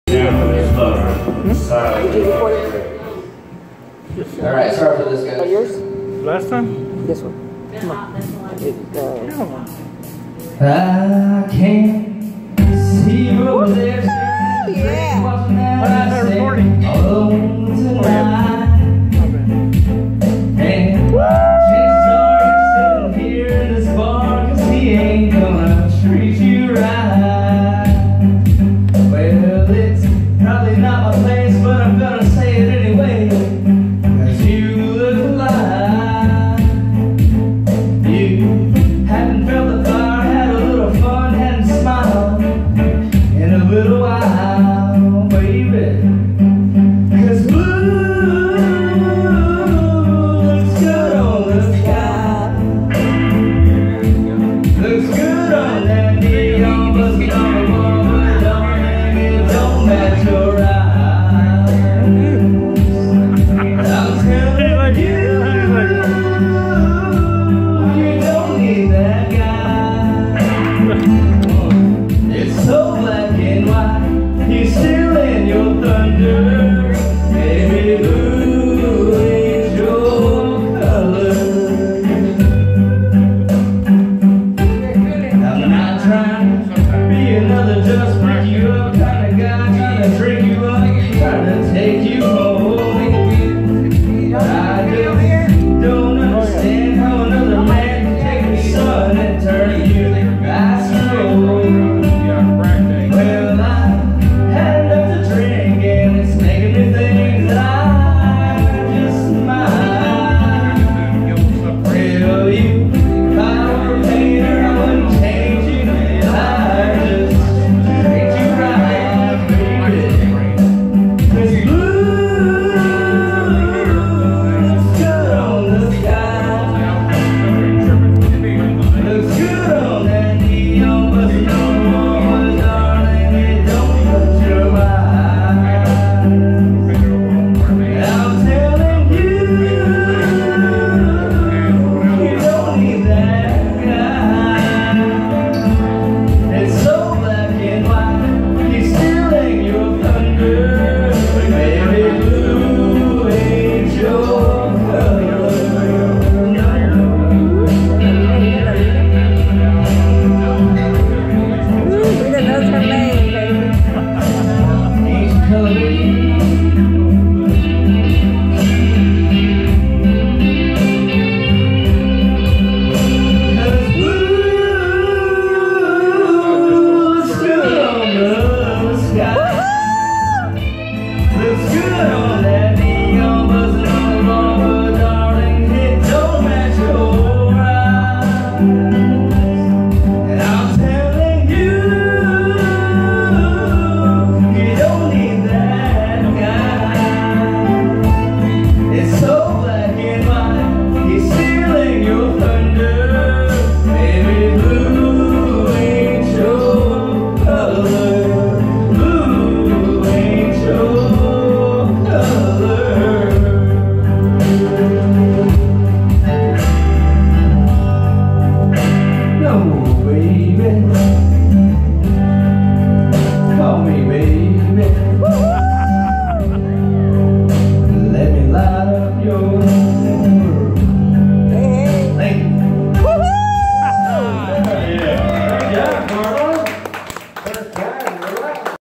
Alright, sorry for this, guys. Yours? Last time? This one. Come on. I can't see you over there. Yeah. I'm recording. Alone tonight. And chances are you're sitting here in this bar, 'cause he ain't gonna treat you right. Well, it's probably not my place, but I'm gonna say it anyway. 'Cause you look alive. You hadn't felt the fire, had a little fun, hadn't smiled in a little while, baby. 'Cause blue looks good on the sky. Looks good on that neon buzzing on the wall, but darling, it don't match your eyes. I'm telling you, you don't need that guy. It's so black and white, he's still in your thunder. Baby, blue ain't your color. I'm not trying to be another just pick you up kind of guy, trying to drink